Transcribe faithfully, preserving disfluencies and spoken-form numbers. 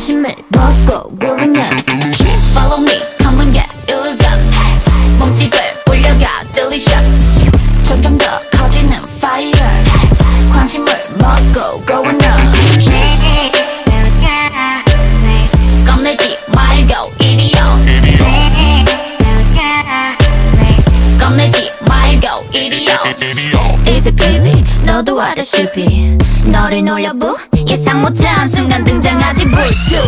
관심을 먹고 고르는 Follow me, come and get illusion. 몸집을 올려가 delicious. 점점 더 커지는 fire. 관심을 먹고 going up. 겁내지 말고 이리요. 겁내지 말고 이리요. Easy peasy 너도 알다시피 너를 놀려부 예상 못한 순간 등장하지 불쑥.